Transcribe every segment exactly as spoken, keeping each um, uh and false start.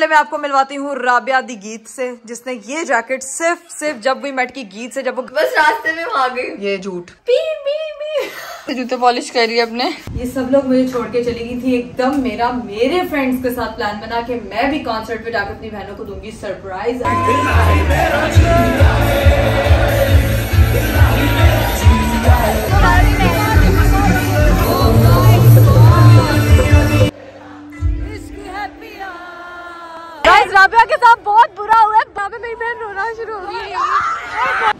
मैं आपको मिलवाती हूँ राबिया दी गीत से, जिसने ये जैकेट सिर्फ सिर्फ जब वी मेट की गीत से, जब वो बस रास्ते में आ गई। ये झूठ पी पी पी जूते पॉलिश कर रही है अपने। ये सब लोग मुझे छोड़ के चली गई थी एकदम मेरा मेरे फ्रेंड्स के साथ प्लान बना के मैं भी कॉन्सर्ट पे जाकर अपनी बहनों को दूंगी सरप्राइज। राबिया के साथ बहुत बुरा हुआ है, बाबा मेरी बहन रोना शुरू हो गई है।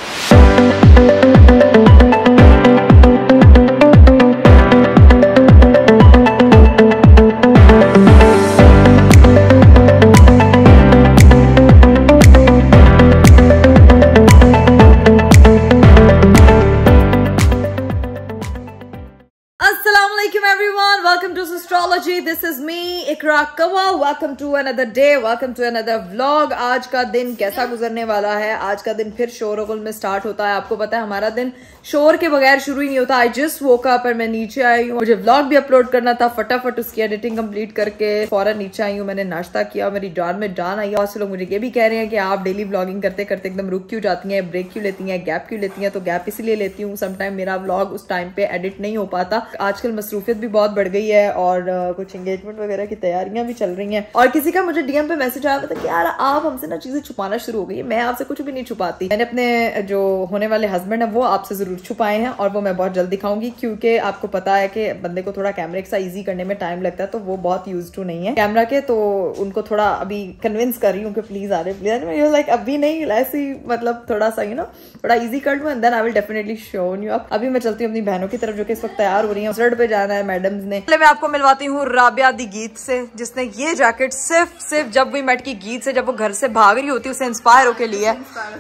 Welcome to Astrology. This is me, Ikra Kawa. Welcome to another day. Welcome to another vlog. आज का दिन कैसा गुजरने वाला है? आज का दिन फिर शोर में स्टार्ट होता है। आपको पता है हमारा दिन शोर के बगैर शुरू ही नहीं होता। आई जस्ट वोक अप और मैं नीचे आई हूँ। मुझे व्लॉग भी अपलोड करना था, फटाफट उसकी एडिटिंग कंप्लीट करके फौरन नीचे आई हूँ। मैंने नाश्ता किया, मेरी जान में जान आई। बहुत से लोग मुझे ये भी कह रहे हैं कि आप डेली व्लॉगिंग करते करते एकदम रुक क्यों जाती हैं, ब्रेक क्यों लेती हैं, गैप क्यों लेती हैं? तो गैप इसीलिए लेती हूँ, समटाइम मेरा व्लॉग उस टाइम पे एडिट नहीं हो पाता। आजकल मसरूफियत भी बहुत बढ़ गई है और uh, कुछ एंगेजमेंट वगैरह की तैयारियां भी चल रही हैं। और किसी का मुझे डीएम पे मैसेज आया था कि यार आप हमसे ना चीजें छुपाना शुरू हो गई है। मैं आपसे कुछ भी नहीं छुपाती। मैंने अपने जो होने वाले हस्बैंड है वो आपसे जरूर छुपाए हैं और वो मैं बहुत जल्द दिखाऊंगी, क्योंकि आपको पता है कि बंदे को थोड़ा कैमरे के साथ इजी करने में टाइम लगता है, तो वो बहुत यूज टू नहीं है कैमरा के। तो उनको थोड़ा अभी कन्विंस कर रही हूँ कि प्लीज आ रहे प्लीज लाइक अभी नहीं, ऐसे ही मतलब थोड़ा सा यू नो थोड़ा इजी कर लूँ and then I will definitely show you up. अभी मैं चलती हूँ अपनी बहनों की तरफ जो कि इस वक्त तैयार हो रही है, पे जाना है मैडम्स ने। मैं आपको मिलवाती हूँ राबिया दी गीत से, जिसने ये जैकेट सिर्फ सिर्फ जब वी मेट की गीत से, जब वो घर से भाग रही होती है उसे इंस्पायर होके लिए।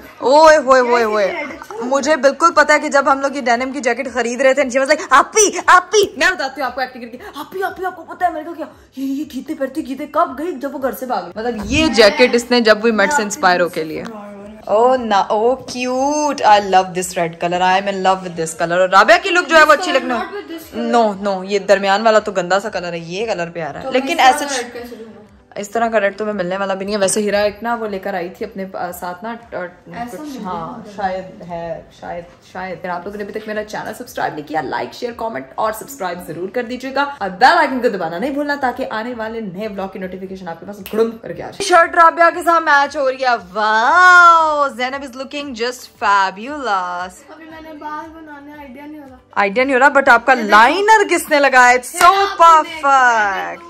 ओए होए होए होए, मुझे बिल्कुल पता है कि जब हम लोग ये डेनिम की जैकेट खरीद रहे थे, लाइक आपी आपी, मैं बताती हूँ आपको एक्टिंग करके, आपी आपी आपको पता है मेरे को क्या ये ये गीते पहनती गीते कब गई? जब वो घर से भाग गई। मतलब ये जैकेट इसने जब वी मेट से इंस्पायर होके लिए। Oh ना, oh cute, I love this red color, I am in love with this color। और राबिया की लुक जो है वो अच्छी लगना। नो नो ये दरमियान वाला तो गंदा सा कलर है, ये कलर प्यारा है। लेकिन ऐसे इस तरह का रेड तो मैं मिलने वाला भी नहीं है। वैसे हीरा एक ना वो लेकर आई थी अपने साथ ना कुछ, हाँ शायद है, शायद शायद फिर आप लोगों ने अभी तक मेरा चैनल सब्सक्राइब नहीं किया, लाइक शेयर कमेंट और सब्सक्राइब जरूर कर दीजिएगा और बेल आइकन को दबाना नहीं भूलना, ताकि आने वाले नए ब्लॉग की नोटिफिकेशन आपके पास घुड़ुम करके आ जाए। शर्ट राबिया के साथ मैच हो रही है। Wow, Zainab is looking just fabulous. अभी मैंने बाल बनाने आइडिया नहीं हो रहा आइडिया नहीं हो रहा बट आपका लाइनर किसने लगाया? It's so perfect.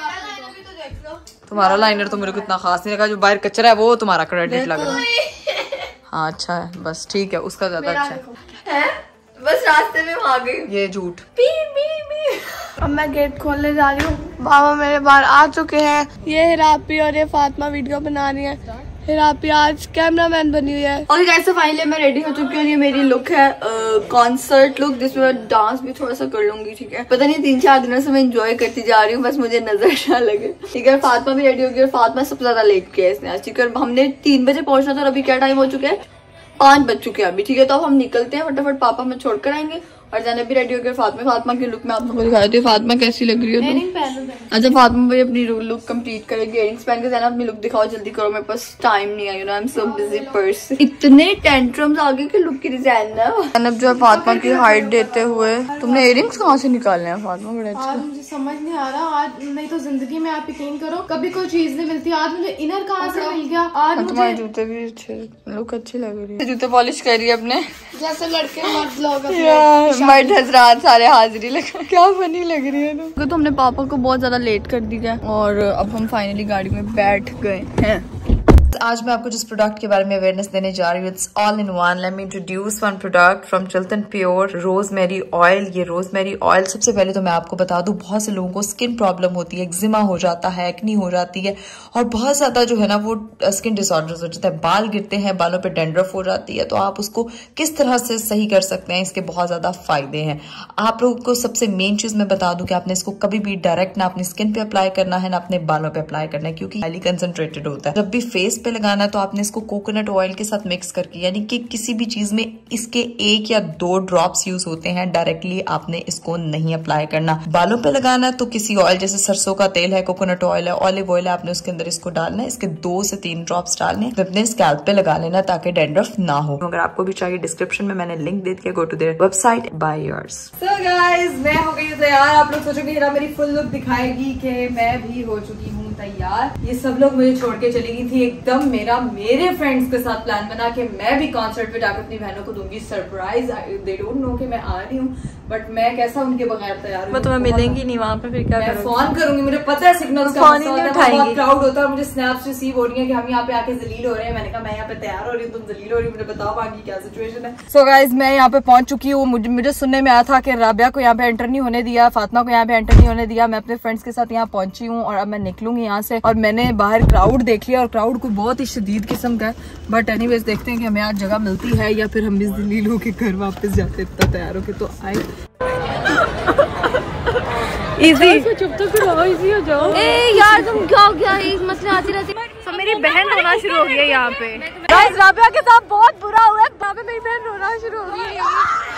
तुम्हारा लाइनर तो मेरे को इतना खास नहीं लगा, जो बाहर कचरा है वो तुम्हारा क्रेडिट लग रहा है। हाँ अच्छा है, बस ठीक है, उसका ज्यादा अच्छा है। बस रास्ते में आ गई। ये झूठ। पी पी पी। अब मैं गेट खोलने जा रही हूँ, बाबा मेरे बाहर आ चुके हैं। ये हिरापी और ये फातिमा वीडियो बना रही है। हिरापी आज कैमरामैन बनी हुई है। और गाइस फाइनली मैं रेडी हो चुकी हूँ। ये मेरी लुक है कॉन्सर्ट लुक, जिसमें मैं डांस भी थोड़ा सा कर लूंगी। ठीक है, पता नहीं तीन चार दिनों से मैं एंजॉय करती जा रही हूँ, बस मुझे नजर ना लगे। ठीक है, फातिमा भी रेडी होगी और फातिमा सबसे ज्यादा लेट किया है इसने आज। ठीक है, हमने तीन बजे पहुंचना था और अभी क्या टाइम हो चुका है? पाँच बज चुके हैं अभी। ठीक है, तो अब हम निकलते हैं फटाफट, पापा में छोड़कर आएंगे और जाने भी रेडी हो गया। फातिमा फातिमा की लुक में आप लोगों को दिखा देती हूँ। फातिमा कैसी लग रही है तुम? अच्छा, फातिमा भाई अपनी लुक कंप्लीट करेगी, इयरिंग्स पहन के जाना। अपनी लुक दिखाओ जल्दी करो, मेरे पास टाइम नहीं है, you know I am so busy person. इतने टेंट्रम्स आगे के लुक की डिजाइन ना। ज़ैनब जो है फातिमा की हाइट देते हुए, तुमने इयरिंग्स कहाँ से निकालने हैं फातिमा? बड़े अच्छे। आज मुझे समझ नहीं आ रहा, आज नहीं तो जिंदगी में आप यकीन करो कभी कोई चीज नहीं मिलती। आज मुझे इनर कहाँ से मिल गया? आज तुम्हारे जूते भी अच्छे, लुक अच्छी लग रही है। जूते पॉलिश कर रही है अपने, जैसे लड़के मर्द लोग मर्द हजरात सारे हाजिरी लगा। क्या फनी लग रही है ना। तो हमने पापा को बहुत ज्यादा लेट कर दिया और अब हम फाइनली गाड़ी में बैठ गए हैं। आज मैं आपको जिस प्रोडक्ट के बारे में अवेयरनेस देने जा रही हूँ, it's all in one. Let me introduce one product from Chilton pure, rosemary oil. ये रोजमेरी ऑयल, सबसे पहले तो मैं आपको बता दूं, बहुत से लोगों को स्किन प्रॉब्लम होती है, एक्जिमा हो जाता है, एक्नी हो जाती है और बहुत ज्यादा जो है ना वो स्किन डिसऑर्डर्स हो जाता है, बाल गिरते हैं, बालों पे डैंड्रफ हो जाती है। तो आप उसको किस तरह से सही कर सकते हैं, इसके बहुत ज्यादा फायदे हैं। आप लोगों को सबसे मेन चीज मैं बता दूं कि आपने इसको कभी भी डायरेक्ट ना अपनी स्किन पे अप्लाई करना है ना अपने बालों पे अप्लाई करना है, क्योंकि हाईली कंसंट्रेटेड होता है। जब भी फेस पे लगाना तो आपने इसको कोकोनट ऑयल के साथ मिक्स करके, यानी कि किसी भी चीज में इसके एक या दो ड्रॉप्स यूज होते हैं, डायरेक्टली आपने इसको नहीं अप्लाई करना। बालों पे लगाना तो किसी ऑयल, जैसे सरसों का तेल है, कोकोनट ऑयल है, ऑलिव ऑयल है, आपने उसके अंदर इसको डालना है, इसके दो से तीन ड्रॉप्स डालने, तो अपने स्कैल्प पे लगा लेना ताकि डैंड्रफ ना हो। अगर आपको भी चाहिए डिस्क्रिप्शन में मैंने लिंक दे दिया, go to their website, bye yours. So guys, मैं हो गई तैयार। आप लोग सोचोगे हीरा मेरी फुल लुक दिखाएगी कि मैं भी हो चुकी हूँ तैयार। ये सब लोग मुझे छोड़ के चली गई थी एकदम। मेरा मेरे फ्रेंड्स के साथ प्लान बना के मैं भी कॉन्सर्ट पे जाकर अपनी बहनों को दूंगी सरप्राइज। दे डोंट नो कि मैं आ रही हूँ, बट मैं कैसा उनके बगैर तैयार हूँ। मैं तुम्हें मिलेंगी नहीं वहाँ पे, फिर क्या मैं फोन करूंगी, मुझे पता है सिग्नल्स का फोन ही नहीं उठाएंगी। बहुत प्राउड होता है और मुझे स्नैप्स रिसीव हो रही है कि हम यहाँ पे आके जलील हो रहे हैं। मैंने कहा मैं यहाँ पे तैयार हो रही हूँ, तुम जलील हो रही हो, मुझे बताओ आगे क्या सिचुएशन है। सो गाइज, मैं यहाँ पे पहुंच चुकी हूँ। मुझे, मुझे सुनने में आया था कि राबिया को यहाँ पे एंटर नहीं होने दिया, फातिमा को यहाँ पे एंटर नहीं होने दिया। मैं अपने फ्रेंड्स के साथ यहाँ पहुंची हूँ और अब मैं निकलूंगी यहाँ से। और मैंने बाहर क्राउड देख लिया और क्राउड को बहुत ही शदीद किस्म का है, बट एनीवेज देखते हैं कि हमें आज जगह मिलती है या फिर हम भी जलील होके घर वापस जाते इतना तैयार होके। तो आए इजी चुप तो फिर हो, इजी हो जाओ। ए यार तुम क्या हो गया, इस मसले आती रहती। तो मेरी बहन रोना शुरू हो गई है यहाँ पे। गाइस, राबिया के साथ बहुत बुरा हुआ है। बाबा मेरी बहन रोना शुरू हो गई है।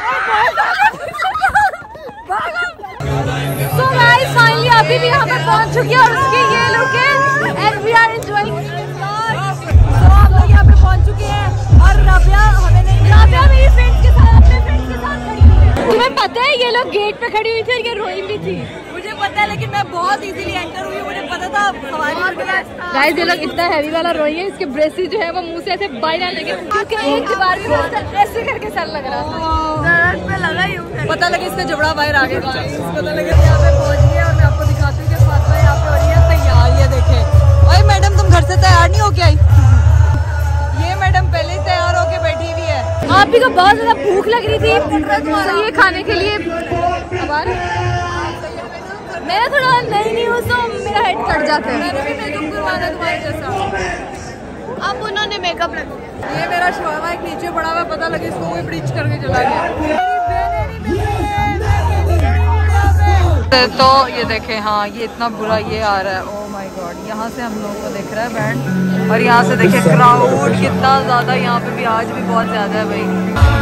So guys, finally अभी भी यहाँ पे पहुँच चुकी है और उसकी ये लुक है and we are enjoying it a lot। तो हम लोग यहाँ पे पहुँच चुके हैं और राबिया हमें नहीं, राबिया मेरी फ्रेंड्स के साथ अपने फ्रेंड्स के साथ खड़ी हुई है। तुम्हें पता है ये लोग गेट पे खड़ी हुई थी और ये रोई भी थी। मुझे पता है, लेकिन मैं बहुत इजीली एंटर हुई, मुझे पता था हमारी। गाइस, ये लोग इतना हैवी वाला रोई है, इसके ब्रेसेस जो है वो मुंह से ऐसे बाहर आने लगे क्योंकि एक दीवार में ऐसे करके सर लग रहा था। पे लगा ही पता लगे इसका जबड़ा बाहर आ गया। पता लगे यहाँ पे पहुँच गए और मैं आपको दिखाती हूँ कि फातिमा यहाँ पे हो रही है तैयार। ये देखें, ओए मैडम तुम घर से तैयार नहीं होके आई? ये मैडम पहले ही तैयार होके बैठी हुई है। आप भी को बहुत ज्यादा भूख लग रही थी तो ये खाने के लिए। मैं थोड़ा नई नहीं हूँ तो मेरा हेड कट जाता है। मैंने भी मेकअप करवाना तुम्हारे जैसा। अब उन्होंने मेकअप रख दिया। ये मेरा शवामा एक नीचे पड़ा हुआ, पता लगे इसको कोई ब्लीच करके चला गया। तो ये देखें, हाँ ये इतना बुरा ये आ रहा है। ओह माय गॉड, यहाँ से हम लोगों को दिख रहा है बैंड और यहाँ से देखें क्राउड कितना ज्यादा। यहाँ पे भी आज भी बहुत ज्यादा है भाई।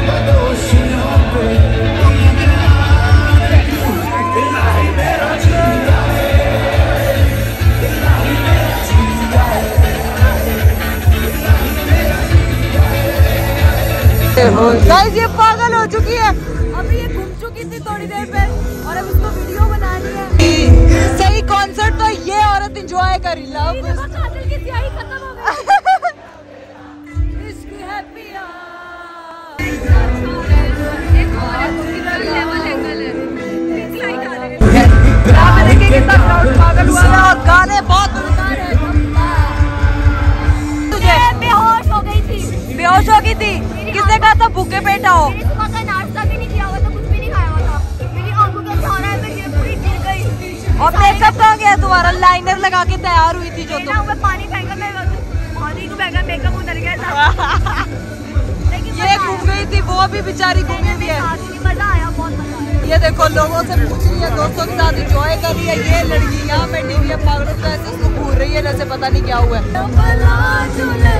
गाइस, ये पागल हो चुकी है। अभी ये घूम चुकी थी थोड़ी देर पे और अब इसको वीडियो बनानी है। सही कॉन्सर्ट तो ये औरत एंजॉय करी। लव कातिल की स्याही खत्म हो गई। इश्क हैप्पी एक और लेवल एंगल है। लाइट आ रही है। यहां पे देखिए कितना क्राउड पागल हुआ है और गाने बहुत मजेदार है। तुझे बेहोश हो गई थी। बेहोश हो गई थी। किसने कहा था भूखे पेट आओ? सुबह का नाश्ता भी नहीं किया हुआ था, कुछ भी नहीं खाया हुआ था। मेरी आंखों का हो रहा है, मैं ये पूरी गिर गई। और मेकअप कहाँ गया तुम्हारा? लाइनर लगा के तैयार हुई थी जो तुम। मैं पानी फेंका, मैं पानी को फेंका, मेकअप उतर गया था। ये घूम गई थी, वो भी बेचारी घूम गई है। मजा आया, बहुत मजा आया। ये देखो लोगों से पूछ रही है, दोस्तों के साथ एंजॉय कर रही है। ये लड़की यहाँ बैठी हुई है पागलों की तरह, इसको घूर रही है जैसे पता नहीं क्या हुआ है।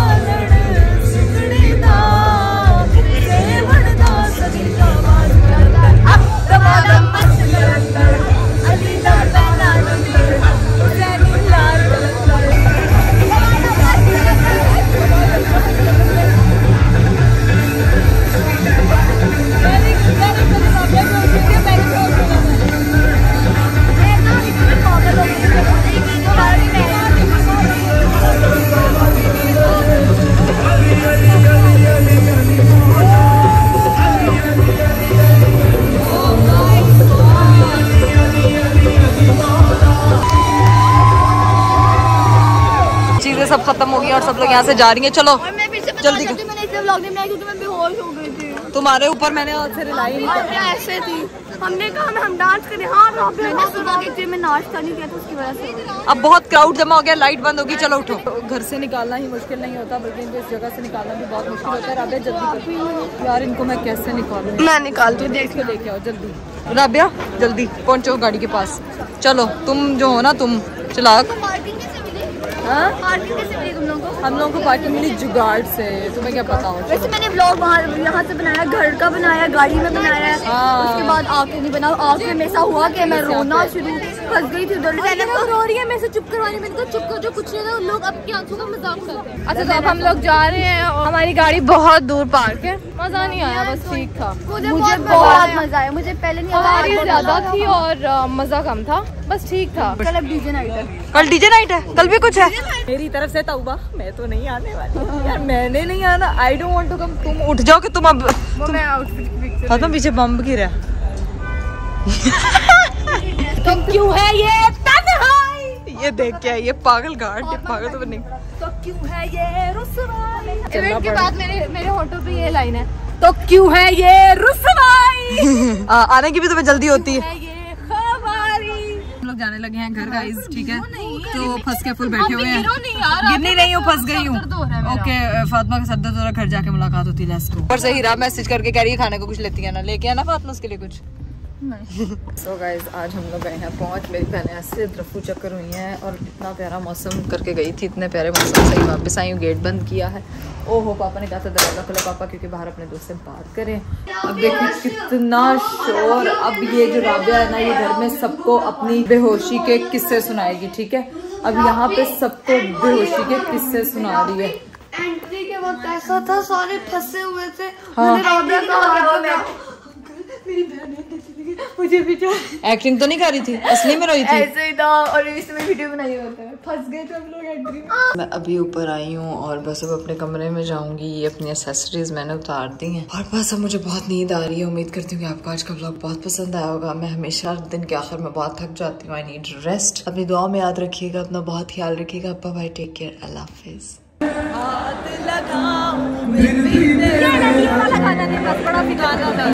सब खत्म हो गया और सब लोग यहाँ से जा रही हैं। चलो जल्दी कर। मैंने इसे व्लॉग नहीं बनाया क्योंकि मैं बेहोश हो गई थी। तुम्हारे ऊपर मैंने आज से रिलाई नहीं किया। ऐसे थी, हमने कहा हम डांस करें। हाँ, मैंने सुना कि मैं नाश्ता नहीं किया था उसकी वजह से। अब बहुत क्राउड जमा हो गया, लाइट बंद होगी। चलो उठो। घर से निकालना ही मुश्किल नहीं होता, बल्कि इनको इस जगह से निकालना भी बहुत मुश्किल होता है। राबिया जल्दी कर यार, इनको मैं कैसे निकालूं? मैं निकालती हूँ, देख के लेके आओ जल्दी। राबिया जल्दी पहुँचो गाड़ी के पास। चलो तुम जो हो ना, तुम चलाक। हाँ? पार्किंग कैसे मिली तुम लोगों को? हम लोगों को पार्किंग मिली जुगाड़ से, तुम्हें क्या पता हो? वैसे मैंने ब्लॉग वहाँ यहाँ से बनाया, घर का बनाया, गाड़ी में बनाया है। हाँ। उसके बाद आके नहीं बना, आके में ऐसा हुआ कि मैं रोना शुरू फंस गई थी उधर। रो रही है, मैं से चुप करवानी, मैंने कहा चुप कर, जो कुछ नहीं था लोग अब की आंसू का मजाक करते हैं। अच्छा, तो अब हम लोग जा रहे हैं और हमारी गाड़ी बहुत दूर पार्क है। मजा नहीं आया, बस ठीक था। मुझे बहुत मजा आया, मुझे पहले नहीं सवारी ज्यादा थी और मजा कम था, बस ठीक था। कल अब डीजे नाइट है, कल डीजे नाइट है, कल भी कुछ है। मेरी तरफ से तौबा, मैं तो नहीं आने वाली यार, मैंने नहीं आना। I don't want to come. तुम उठ जाओ कि तुम अब तुम तुम पीछे बम गिर रहा। तो क्यों है ये तन्हाई? ये देख क्या है, ये पागल गार्ड, ये पागल तो नहीं। तो क्यों है ये रुसवाई? इवेंट के बाद मेरे मेरे होटल पे ये लाइन है, तो क्यों है ये रुसवाई? आने की भी तुम्हें जल्दी होती है। हम लोग जाने लगे हैं घर गाइस, ठीक है? तो फंस के फुल बैठे हुए हैं। गिरनी नहीं हूँ, फंस गई हूँ। ओके, फातिमा के साथ थोड़ा घर जाके मुलाकात होती है। और सही रहा, मैसेज करके कह रही है खाने को कुछ लेती है ना, लेके आना फातिमा उसके लिए कुछ। सो गाइज, आज हम लोग गए हैं पहुंच। मेरी बहनें ऐसे रफू चक्कर हुई हैं और इतना प्यारा मौसम करके गई थी, इतने प्यारे मौसम से ही वापस आई हूँ। गेट बंद किया है। ओहो, पापा ने कहा था दरवाजा खोलो पापा, क्योंकि बाहर अपने दोस्त से बात करें। अब देखो कितना शोर। अब ये जो राबिया है ना, ये घर में सबको अपनी बेहोशी के किस्से सुनाएगी, ठीक है? अब यहाँ पे सबको बेहोशी के किस्से सुना रही है। एंट्री के वक्त ऐसा था, सारे फंसे हुए थे। हाँ। मेरी बहन मुझे भी एक्टिंग तो नहीं कर रही थी, असली में रोई थी। ऐसे ही था, और इसमें वीडियो बनाई होता है। फंस गए थे हम लोग एंट्री में। मैं अभी ऊपर आई हूँ और बस अब अपने कमरे में जाऊंगी। ये अपनी एक्सेसरीज मैंने उतार दी हैं और बस अब मुझे बहुत नींद आ रही है। उम्मीद करती हूँ कि आपको आज का व्लॉग बहुत पसंद आया होगा। मैं हमेशा दिन के आखिर में बहुत थक जाती हूँ। I need rest. अपनी दुआ में याद रखिएगा, अपना बहुत ख्याल रखिएगा। अब्बा भाई, टेक केयर, अल्लाह हाफिज।